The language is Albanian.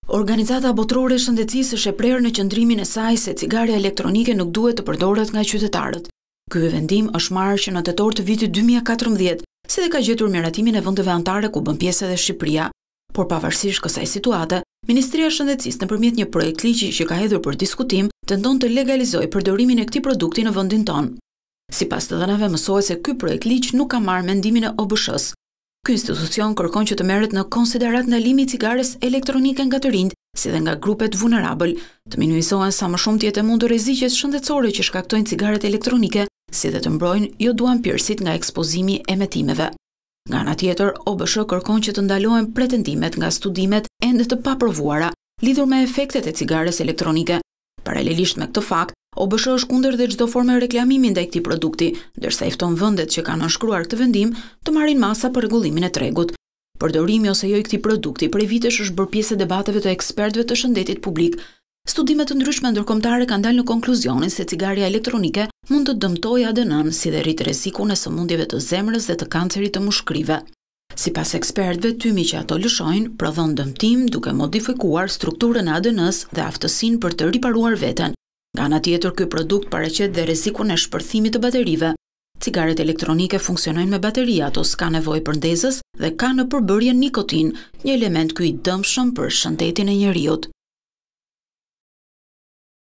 Organizata Botërore e Shëndetësisë është e prerë në qëndrimin e saj se cigaria elektronike nuk duhet të përdoret nga qytetarët. Ky vendim është marrë që në tetor të vitit 2014, si dhe ka gjetur miratimin e vendeve anëtare ku bën pjesë edhe Shqipëria. Por pavarësisht kësaj situate, Ministria e Shëndetësisë nëpërmjet një projekt ligji që ka hedhur për diskutim, tenton të legalizojë përdorimin e këtij produkti në vendin tonë. Sipas të dhënave mësohet se ky projekt ligj nuk ka marrë mendimin e OBSH-s. Ky institucion kërkon që të merret në konsiderat ndalimi i cigares elektronike nga të rinjt, si dhe nga grupet vulnerabël, të minimizohen sa më shumë të jetë mundur rreziqet shëndetësore që shkaktojnë cigaret elektronike, si dhe të mbrojnë jo duanpirësit nga ekspozimi e emetimeve. Nga ana tjetër, OBSH kërkon që të ndalohen pretendimet nga studimet ende të paprovuara lidhur me efektet e cigares elektronike. Paralelisht me këtë fakt, OBSH është kundër dhe çdo forme reklamimi ndaj këtij produkti, ndërsa i fton vendet që kanë nënshkruar këtë vendim të marrin masa për rregullimin e tregut. Përdorimi ose jo i këtij produkti prej vitesh është bërë pjesë e debateve të ekspertëve të shëndetit publik. Studime të ndryshme ndërkombëtare kanë dalë në konkluzionin se cigaria elektronike mund të dëmtojë ADN-n, si dhe rrit rrezikun e sëmundjeve të zemrës dhe të kancerit të mushkrive. Sipas ekspertëve, tymi që ato lëshojnë prodhon dëmtim duke modifikuar strukturën e ADN-s dhe aftësinë për të riparuar veten. Nga ana tjetër, ky produkt paraqet dhe rrezikun e shpërthimit të baterive. Cigaret elektronike funksionojnë me bateri, ato s'ka nevojë për ndezës dhe ka në përbërje nikotin, një element ky i dëmshëm për shëndetin e njerëzit.